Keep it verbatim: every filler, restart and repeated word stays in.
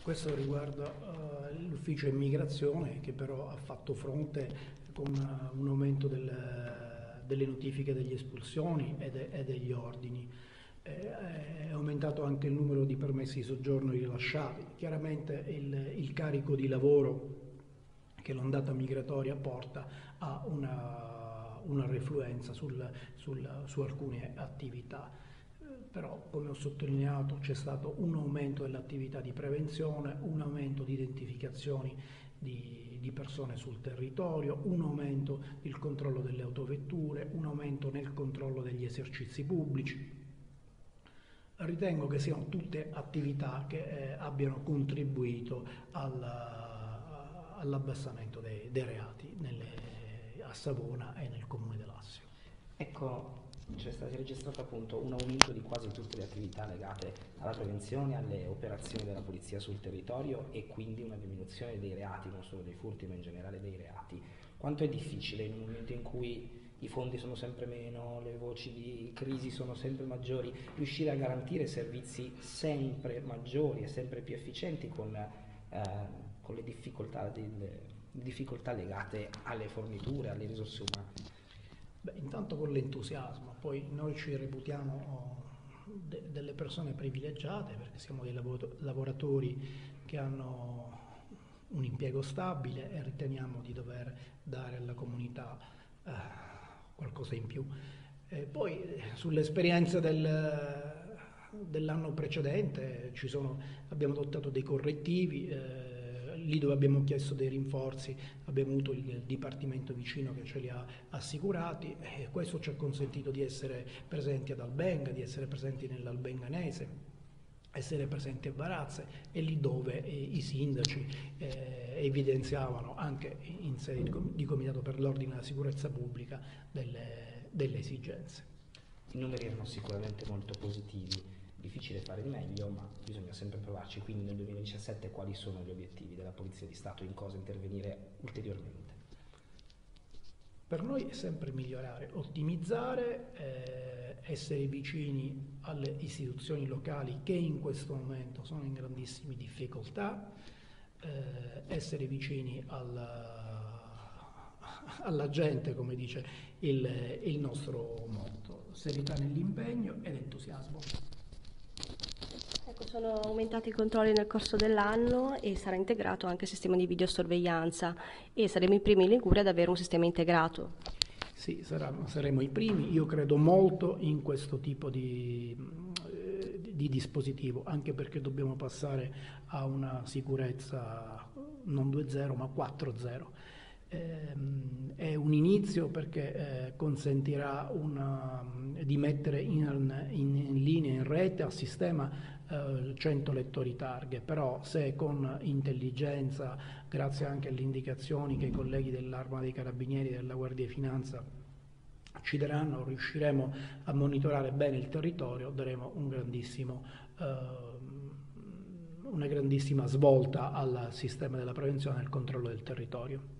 Questo riguarda uh, l'ufficio immigrazione, che però ha fatto fronte con uh, un aumento del, delle notifiche degli espulsioni e, de, e degli ordini. È aumentato anche il numero di permessi di soggiorno rilasciati. Chiaramente il, il carico di lavoro che l'ondata migratoria porta a una, una refluenza sul, sul, su alcune attività. Però, come ho sottolineato, c'è stato un aumento dell'attività di prevenzione, un aumento di identificazioni di, di persone sul territorio, un aumento del controllo delle autovetture, un aumento nel controllo degli esercizi pubblici. Ritengo che siano tutte attività che eh, abbiano contribuito alla, all'abbassamento dei, dei reati nelle, a Savona e nel comune dell'Assio. Ecco, c'è stato registrato appunto un aumento di quasi tutte le attività legate alla prevenzione, alle operazioni della polizia sul territorio e quindi una diminuzione dei reati, non solo dei furti ma in generale dei reati. Quanto è difficile in un momento in cui i fondi sono sempre meno, le voci di crisi sono sempre maggiori, riuscire a garantire servizi sempre maggiori e sempre più efficienti con, eh, con le difficoltà, delle, difficoltà legate alle forniture, alle risorse umane? Beh, intanto con l'entusiasmo, poi noi ci reputiamo de- delle persone privilegiate perché siamo dei lav- lavoratori che hanno un impiego stabile e riteniamo di dover dare alla comunità eh, qualcosa in più. E poi eh, sull'esperienza del, dell'anno precedente ci sono, abbiamo adottato dei correttivi, eh, lì dove abbiamo chiesto dei rinforzi abbiamo avuto il dipartimento vicino che ce li ha assicurati e questo ci ha consentito di essere presenti ad Albenga, di essere presenti nell'Albenganese, essere presenti a Varazze e lì dove eh, i sindaci eh, evidenziavano anche in sede di, com- di Comitato per l'Ordine e la Sicurezza Pubblica delle, delle esigenze. I numeri erano sicuramente molto positivi, difficile fare di meglio ma bisogna sempre provarci, quindi nel duemiladiciassette quali sono gli obiettivi della Polizia di Stato, in cosa intervenire ulteriormente? Per noi è sempre migliorare, ottimizzare, eh, essere vicini alle istituzioni locali che in questo momento sono in grandissime difficoltà, eh, essere vicini alla, alla gente, come dice il, il nostro motto, serietà nell'impegno ed entusiasmo. Ecco, sono aumentati i controlli nel corso dell'anno e sarà integrato anche il sistema di videosorveglianza e saremo i primi in Liguria ad avere un sistema integrato. Sì, saranno, saremo i primi. Io credo molto in questo tipo di, di dispositivo, anche perché dobbiamo passare a una sicurezza non due zero ma quattro zero. Eh, è un inizio perché eh, consentirà una, di mettere in, in, in linea, in rete, a sistema eh, cento lettori targhe, però se con intelligenza, grazie anche alle indicazioni che i colleghi dell'Arma dei Carabinieri e della Guardia di Finanza ci daranno, riusciremo a monitorare bene il territorio, daremo un grandissimo, eh, una grandissima svolta al sistema della prevenzione e al controllo del territorio.